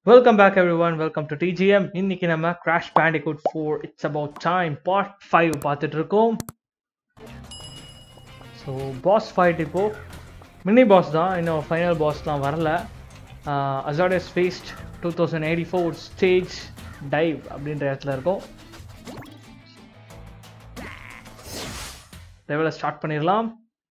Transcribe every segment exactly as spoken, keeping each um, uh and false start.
Welcome back everyone, welcome to T G M. இன்னைக்கு நம்ம Crash Bandicoot four It's About Time Part five பார்த்துட்டு இருக்கோம். So boss fight இப்போ mini boss தான், இன்னும் ஃபைனல் பாஸ்லாம் வரல. Azad's Feast twenty eighty-four stage dive அப்படின்ற இடத்துல இருக்கோம். லெவலை ஸ்டார்ட் பண்ணிடலாம்.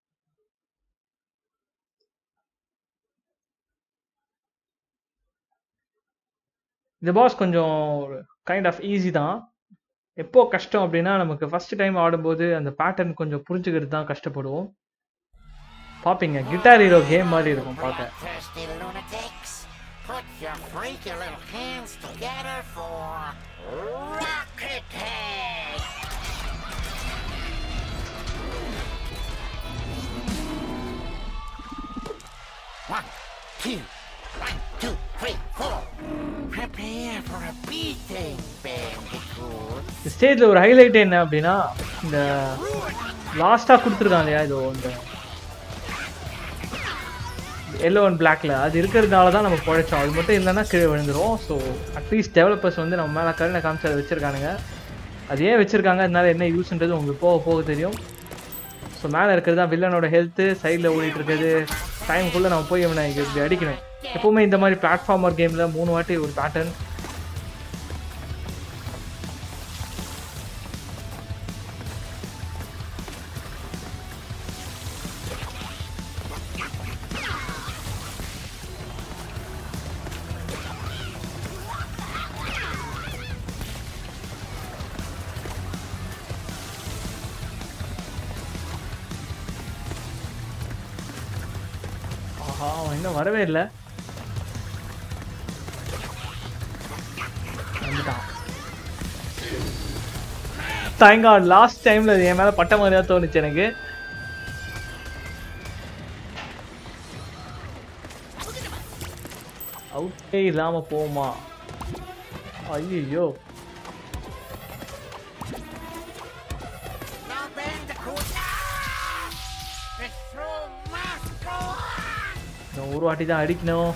இந்த பாஸ் கொஞ்சம் கைண்ட் ஆஃப் ஈஸி தான். எப்போ கஷ்டம் அப்படின்னா நமக்கு ஃபர்ஸ்ட் டைம் ஆடும்போது அந்த பேட்டர்ன் கொஞ்சம் புரிஞ்சுக்கிறது தான் கஷ்டப்படுவோம். பாப்பீங்க கிட்டார் ஹீரோ கேம் மாதிரி இருக்கும் பார்க்க. One, two, one, two, three, four. Prepare for a beating, Bandicoot. இந்த ஸ்டேஜ்ல ஒரு ஹைலைட் என்ன அப்படின்னா இந்த லாஸ்டா கொடுத்துருக்காங்க இல்லையா, இது இந்த எல்லோ அண்ட் பிளாக்ல அது இருக்கிறதுனால தான் நம்ம குழைச்சோம். அது மட்டும் இல்லைன்னா கீழே விழுந்துரும். ஸோ அட்லீஸ்ட் டெவலப்பர்ஸ் வந்து நம்ம மேலே கருணை காமிச்சு அதை வச்சிருக்கானுங்க. அது ஏன் வச்சிருக்காங்க, அதனால என்ன யூஸ்ன்றது உங்களுக்கு போக போக தெரியும். ஸோ மேலே இருக்கிறது தான் வில்லனோட ஹெல்த்து, சைடில் ஓடிட்டு இருக்குது. டைமுக்குள்ளே நம்ம போய் இவனை இப்படி அடிக்கணும். எப்போவுமே இந்த மாதிரி பிளாட்ஃபார்மர் கேமில் மூணு வாட்டி ஒரு பேட்டர்ன். அவன் இன்னும் வரவே இல்லை. தேங்க் காட் லாஸ்ட் டைம்ல என் மேல பட்ட மாதிரியா தோணுச்சு எனக்கு. அவுட்டே இல்லாம போமா. ஐயோ ஒரு வாட்டி தான் அடிக்கணும்.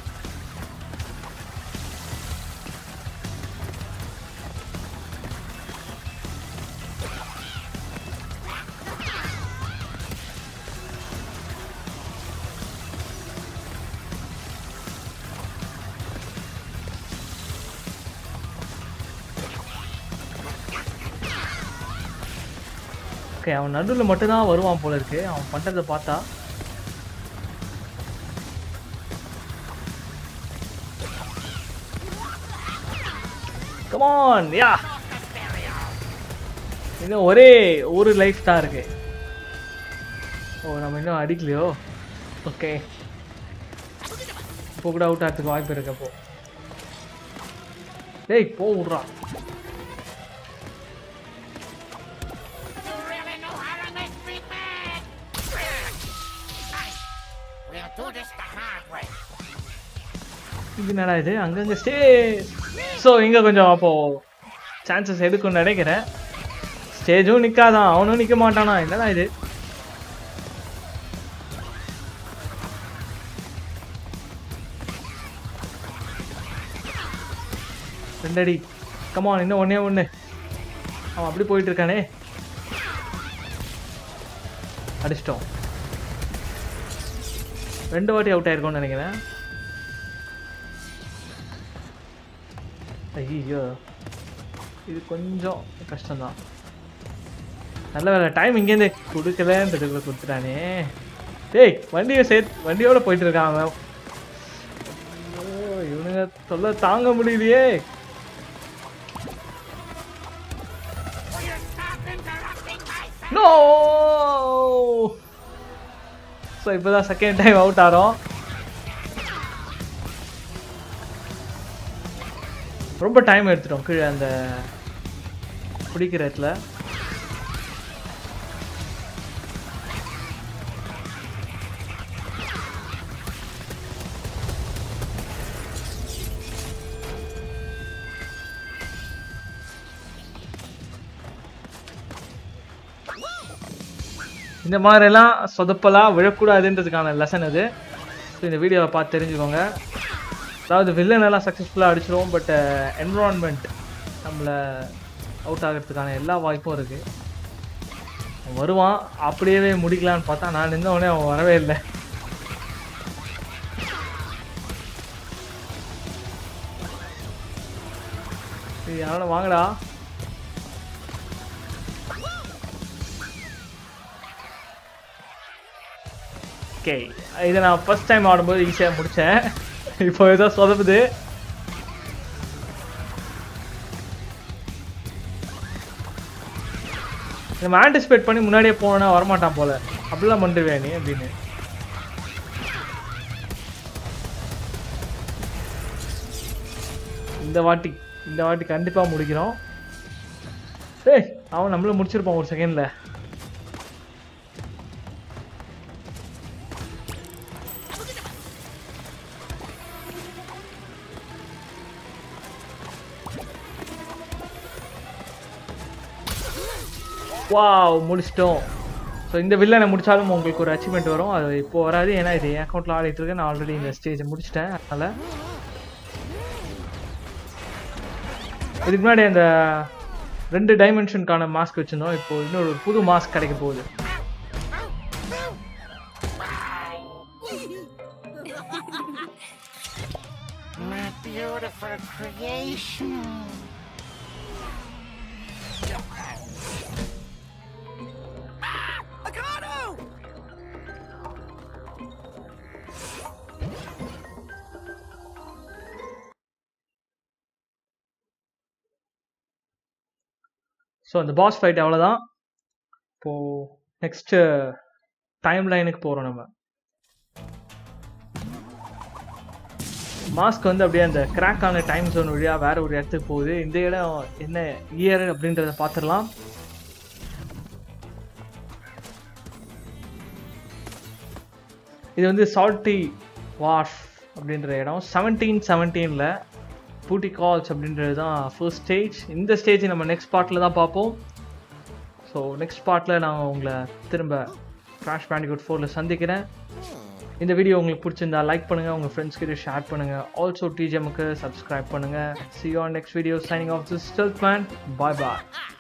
ஓகே, அவன் நடுவில் மட்டும்தான் வருவான் போல இருக்கு அவன் பண்றதை பார்த்தா. Come on, yeah. இன்னும் ஒரே ஒரு லைஃப் தான் இருக்கு. ஓ நம்ம இன்னும் அடிக்கலையோ. ஓகே, இப்போ கூட அவுட் ஆகிறதுக்கு வாய்ப்பு இருக்கு. அப்போ டேய் போ விட்றா. இது என்னடா இது அங்கங்க ஸ்டே. ஸோ இங்கே கொஞ்சம் அப்போ சான்சஸ் எடுக்கும்னு நினைக்கிறேன். ஸ்டேஜும் நிற்காதான், அவனும் நிற்க மாட்டானா. என்னடா இது ரெண்டடி. கமான், இன்னும் ஒன்னே ஒன்று. அவன் அப்படி போயிட்டு இருக்கானே. அடிச்சிட்டோம். ரெண்டு வாட்டி அவுட் ஆயிருக்கோம்னு நினைக்கிறேன். ஐயோ இது கொஞ்சம் கஷ்டம்தான். நல்ல வேலை டைம் இங்கேருந்து கொடுக்கலன்றதுக்குள்ள கொடுத்துட்டானே. டேய் வண்டியை சேர்த்து வண்டியோட போயிட்டு இருக்கான் அவன். இவனுங்க சொல்ல தாங்க முடியலையே. நோ. ஸோ இப்போதான் செகண்ட் டைம் அவுட் ஆகிறோம். ரொம்ப டைம் எடுத்துட்டோம் கீழே அந்த பிடிக்கிற இடத்துல. இந்த மாதிரிலாம் சொதப்பலாம் விழக்கூடாதுன்றதுக்கான லெசன் அது. ஸோ இந்த வீடியோவை பார்த்து தெரிஞ்சுக்கோங்க. அதாவது வில்லன் எல்லாம் சக்ஸஸ்ஃபுல்லாக அடிச்சிருவோம். பட் என்விரான்மெண்ட் நம்மளை அவுட் ஆகிறதுக்கான எல்லா வாய்ப்பும் இருக்குது. அவன் வருவான், அப்படியே முடிக்கலான்னு பார்த்தா நான் நின்ற உடனே அவன் வரவே இல்லை. சரி யாரும் வாங்கடா. ஓகே, இதை நான் ஃபர்ஸ்ட் டைம் ஆடும்போது ஈஸியாக முடித்தேன். இப்போ ஏதோ சொதப்புது. நம்ம ஆன்டிசிபேட் பண்ணி முன்னாடியே போனா வரமாட்டான் போல. அப்படிலாம் பண்ணுவேன் நீ அப்படின்னு. இந்த வாட்டி இந்த வாட்டி கண்டிப்பாக முடிக்கிறோம். ஏய் அவன் நம்மள முடிச்சிருப்பான் ஒரு செகண்ட்ல. வாவ் முடிச்சிட்டோம். ஸோ இந்த வில்லனை முடிச்சாலும் உங்களுக்கு ஒரு அச்சீவ்மெண்ட் வரும். அது இப்போ வராது, ஏன்னா இது என் அக்கௌண்ட்டில் ஆடிட்டு இருக்கேன். நான் ஆல்ரெடி இந்த ஸ்டேஜை முடிச்சிட்டேன். அதனால் இதுக்கு முன்னாடி அந்த ரெண்டு டைமென்ஷனுக்கான மாஸ்க் வச்சுருந்தோம். இப்போ இன்னொரு புது மாஸ்க் கிடைக்க போகுது. ஸோ அந்த பாஸ் ஃபைட் அவ்வளோதான். இப்போது நெக்ஸ்ட்டு டைம் லைனுக்கு போகிறோம். நம்ம மாஸ்க் வந்து அப்படியே அந்த கிராக்கான டைம் ஜோன் வழியாக வேறு ஒரு இடத்துக்கு போகுது. இந்த இடம் என்ன இயர் அப்படின்றத பார்த்துடலாம். இது வந்து சால்ட்டி வாஷ் அப்படின்ற இடம். செவன்டீன் செவன்டீனில் பூட்டி கால்ஸ் அப்படின்றது தான் ஃபர்ஸ்ட் ஸ்டேஜ். இந்த ஸ்டேஜ் நம்ம நெக்ஸ்ட் பார்ட்டில் தான் பார்ப்போம். ஸோ நெக்ஸ்ட் பார்ட்டில் நான் உங்களை திரும்ப கிராஷ் பேண்டிகூட் ஃபோரில் சந்திக்கிறேன். இந்த வீடியோ உங்களுக்கு பிடிச்சிருந்தா லைக் பண்ணுங்கள், உங்கள் ஃப்ரெண்ட்ஸ் கிட்ட ஷேர் பண்ணுங்கள். ஆல்சோ டிஜிஎம்க்கு சப்ஸ்கிரைப் பண்ணுங்கள். See you on next video. Signing off, this is Stealth Man. Bye bye.